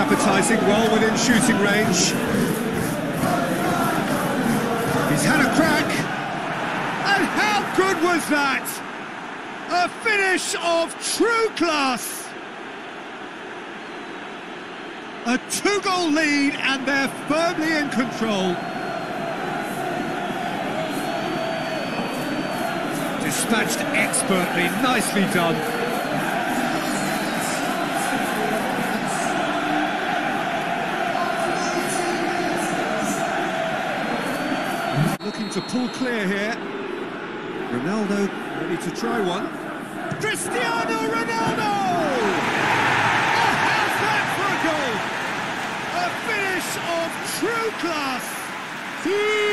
appetising, well within shooting range. He's had a crack, and how good was that? A finish of true class. A 2-goal lead, and they're firmly in control. Dispatched expertly, nicely done. Looking to pull clear here. Ronaldo ready to try one. Cristiano Ronaldo! Oh, how's that for a goal? A finish of true class!